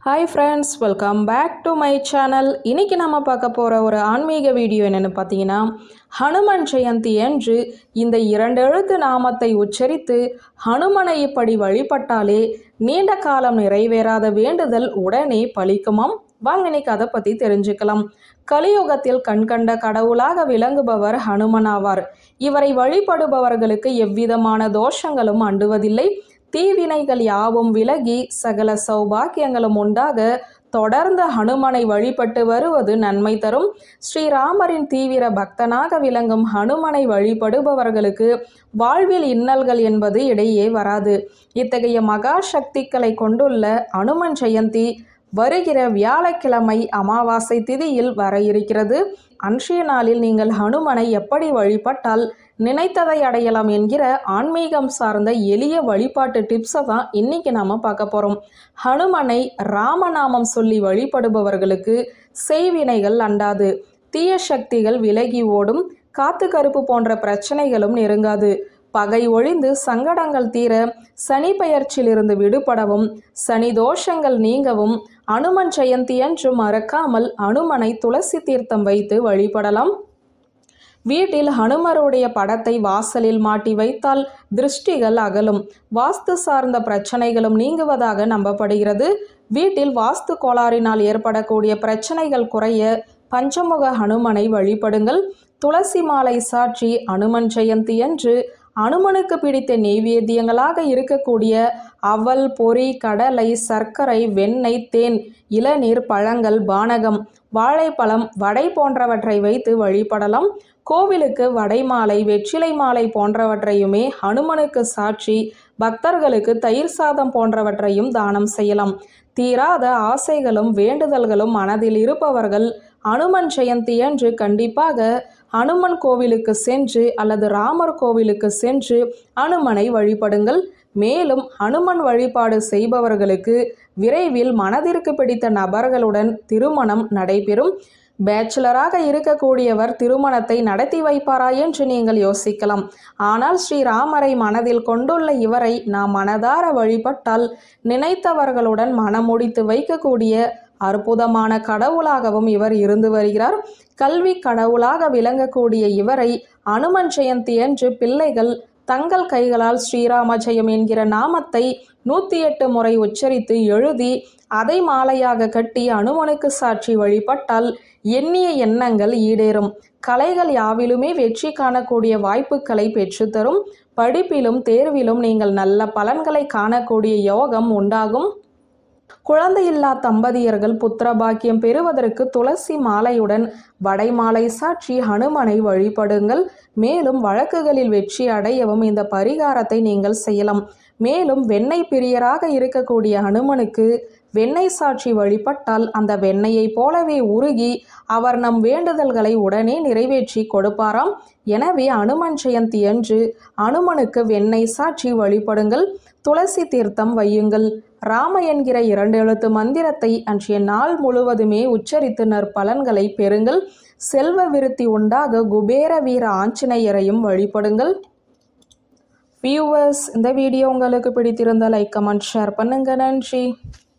Hi friends, welcome back to my channel. இன்றைக்கி நம்ம பார்க்க போகிற ஒரு ஆன்மீக வீடியோ என்னென்னு பார்த்தீங்கன்னா, ஹனுமன் ஜெயந்தி அன்று இந்த 2 எழுத்து நாமத்தை உச்சரித்து ஹனுமனை இப்படி வழிபட்டாலே நீண்ட காலம் நிறைவேறாத வேண்டுதல் உடனே பலிக்குமாம். வாங்க இன்னைக்கு அதை பற்றி தெரிஞ்சுக்கலாம். கலியுகத்தில் கண்கண்ட கடவுளாக விளங்குபவர் ஹனுமன் ஆவார். இவரை வழிபடுபவர்களுக்கு எவ்விதமான தோஷங்களும் அண்டுவதில்லை. தீவினைகள் யாவும் விலகி சகல சௌபாக்கியங்களும் உண்டாக தொடர்ந்து ஹனுமனை வழிபட்டு வருவது நன்மை தரும். ஸ்ரீராமரின் தீவிர பக்தனாக விளங்கும் ஹனுமனை வழிபடுபவர்களுக்கு வாழ்வில் இன்னல்கள் என்பது இடையே வராது. இத்தகைய மகா சக்திகளை கொண்டுள்ள ஹனுமன் ஜெயந்தி வருகிற வியாழக்கிழமை அமாவாசை திதியில் வர இருக்கிறது. அன்றைய நாளில் நீங்கள் ஹனுமனை எப்படி வழிபட்டால் நினைத்ததை அடையலாம் என்கிற ஆன்மீகம் சார்ந்த எளிய வழிபாட்டு டிப்ஸை தான் இன்னைக்கு நாம பார்க்க போறோம். ஹனுமனை ராமநாமம் சொல்லி வழிபடுபவர்களுக்கு செய்வினைகள் அண்டாது, தீய சக்திகள் விலகி ஓடும், காத்து கருப்பு போன்ற பிரச்சனைகளும் நெருங்காது, பகை ஒழிந்து சங்கடங்கள் தீர, சனி பெயர்ச்சியிலிருந்து விடுபடவும், சனி தோஷங்கள் நீங்கவும் ஹனுமன் ஜெயந்தி அன்று மறக்காமல் ஹனுமனை துளசி தீர்த்தம் வைத்து வழிபடலாம். வீட்டில் ஹனுமருடைய படத்தை வாசலில் மாட்டி வைத்தால் திருஷ்டிகள் அகலும், வாஸ்து சார்ந்த பிரச்சனைகளும் நீங்குவதாக நம்பப்படுகிறது. வீட்டில் வாஸ்து கோளாறினால் ஏற்படக்கூடிய பிரச்சனைகள் குறைய பஞ்சமுக ஹனுமனை வழிபடுங்கள். துளசி மாலை சாற்றி ஹனுமன் ஜெயந்தி அன்று அனுமனுக்கு பிடித்த நெய்வேத்தியங்களாக இருக்கக்கூடிய அவல், பொரி, கடலை, சர்க்கரை, வெண்ணெய், தேன், இளநீர், பழங்கள், பானகம், வாழைப்பழம், வடை போன்றவற்றை வைத்து வழிபடலாம். கோவிலுக்கு வடை மாலை, வெற்றிலை மாலை போன்றவற்றையுமே ஹனுமனுக்கு சாற்றி பக்தர்களுக்கு தயிர் சாதம் போன்றவற்றையும் தானம் செய்யலாம். தீராத ஆசைகளும் வேண்டுதல்களும் மனதில் இருப்பவர்கள் ஹனுமன் ஜெயந்தி அன்று கண்டிப்பாக ஹனுமன் கோவிலுக்கு சென்று அல்லது ராமர் கோவிலுக்கு சென்று ஹனுமனை வழிபடுங்கள். மேலும் ஹனுமன் வழிபாடு செய்பவர்களுக்கு விரைவில் மனதிற்கு பிடித்த நபர்களுடன் திருமணம் நடைபெறும். பேச்சுலராக இருக்கக்கூடியவர் திருமணத்தை நடத்தி வைப்பாரா என்று நீங்கள் யோசிக்கலாம். ஆனால் ஸ்ரீராமரை மனதில் கொண்டுள்ள இவரை நாம் மனதார வழிபட்டால் நினைத்தவர்களுடன் மனமுடித்து வைக்கக்கூடிய அற்புதமான கடவுளாகவும் இவர் இருந்து வருகிறார். கல்வி கடவுளாக விளங்கக்கூடிய இவரை ஹனுமன் ஜெயந்தி அன்று பிள்ளைகள் தங்கள் கைகளால் ஸ்ரீராம ஜெயம் என்கிற நாமத்தை 108 முறை உச்சரித்து எழுதி அதை மாலையாக கட்டி அனுமனுக்கு சாட்சி வழிபட்டால் எண்ணிய எண்ணங்கள் ஈடேறும். கலைகள் யாவிலுமே வெற்றி காணக்கூடிய வாய்ப்புகளை பெற்றுத்தரும். படிப்பிலும் தேர்விலும் நீங்கள் நல்ல பலன்களை காணக்கூடிய யோகம் உண்டாகும். குழந்தையில்லா தம்பதியர்கள் புத்திர பாக்கியம் பெறுவதற்கு துளசி மாலையுடன் வடை மாலை சாற்றி ஹனுமனை வழிபடுங்கள். மேலும் வழக்குகளில் வெற்றி அடையவும் இந்த பரிகாரத்தை நீங்கள் செய்யலாம். மேலும் வெண்ணெய் பிரியராக இருக்கக்கூடிய ஹனுமனுக்கு வெண்ணெய் சாட்சி வழிபட்டால் அந்த வெண்ணெயை போலவே உருகி அவர் நம் வேண்டுதல்களை உடனே நிறைவேற்றி கொடுப்பாராம். எனவே ஹனுமன் ஜெயந்தி அன்று ஹனுமனுக்கு வெண்ணெய் சாட்சி வழிபடுங்கள். துளசி தீர்த்தம் வையுங்கள். ராம என்கிற 2 எழுத்து மந்திரத்தை அன்றைய நாள் முழுவதுமே உச்சரித்து நற்பலன்களை பெறுங்கள். செல்வ விருத்தி உண்டாக குபேர வீர ஆஞ்சநேயரையும் வழிபடுங்கள். வியூவர்ஸ், இந்த வீடியோ உங்களுக்கு பிடித்திருந்தால் லைக், கமெண்ட், ஷேர் பண்ணுங்க. நன்றி.